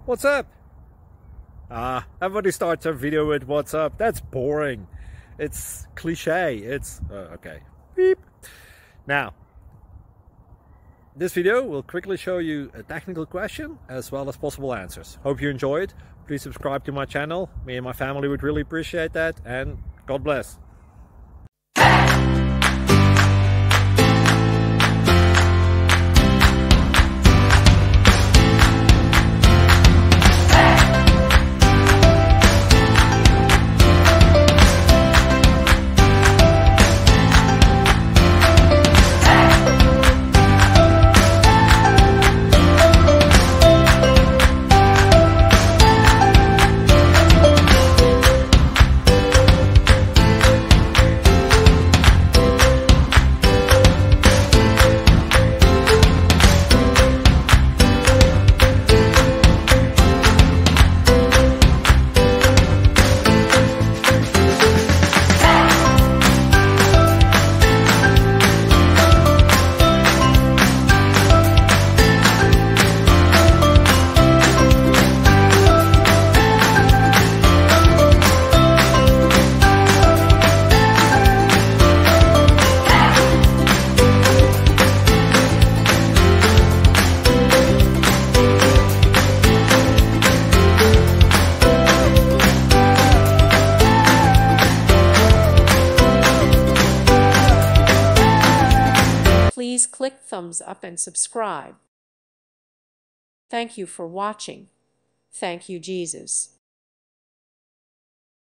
What's up? Everybody starts their video with what's up. That's boring. It's cliche. It's okay. Beep. Now, this video will quickly show you a technical question as well as possible answers. Hope you enjoy it. Please subscribe to my channel. Me and my family would really appreciate that, and God bless. Please click thumbs up and subscribe. Thank you for watching. Thank you, Jesus.